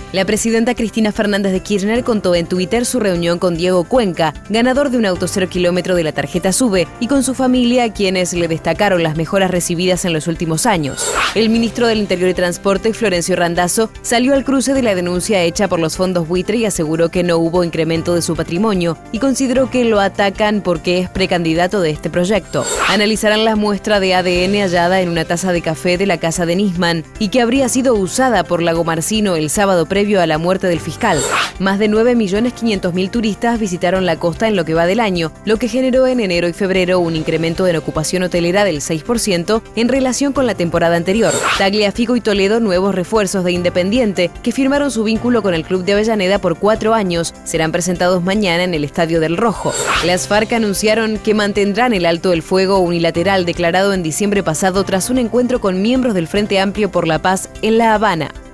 La presidenta Cristina Fernández de Kirchner contó en Twitter su reunión con Diego Cuenca, ganador de un auto 0 kilómetro de la tarjeta SUBE, y con su familia, a quienes le destacaron las mejoras recibidas en los últimos años. El ministro del Interior y Transporte, Florencio Randazzo, salió al cruce de la denuncia hecha por los fondos buitre y aseguró que no hubo incremento de su patrimonio y consideró que lo atacan porque es precandidato de este proyecto. Analizarán la muestra de ADN hallada en una taza de café de la casa de Nisman y que habría sido usada por Lago Marcino el sábado previo a la muerte del fiscal. Más de 9.500.000 turistas visitaron la costa en lo que va del año, lo que generó en enero y febrero un incremento en ocupación hotelera del 6% en relación con la temporada anterior. Tagliafico y Toledo, nuevos refuerzos de Independiente, que firmaron su vínculo con el club de Avellaneda por 4 años, serán presentados mañana en el Estadio del Rojo. Las FARC anunciaron que mantendrán el alto el fuego unilateral declarado en diciembre pasado tras un encuentro con miembros del Frente Amplio por la Paz en La Habana.